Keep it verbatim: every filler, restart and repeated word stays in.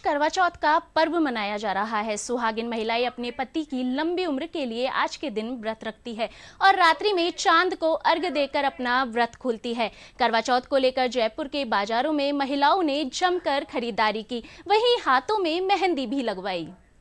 करवा चौथ का पर्व मनाया जा रहा है। सुहागिन महिलाएं अपने पति की लंबी उम्र के लिए आज के दिन व्रत रखती है और रात्रि में चांद को अर्घ्य देकर अपना व्रत खोलती है। करवा चौथ को लेकर जयपुर के बाजारों में महिलाओं ने जमकर खरीदारी की, वहीं हाथों में मेहंदी भी लगवाई।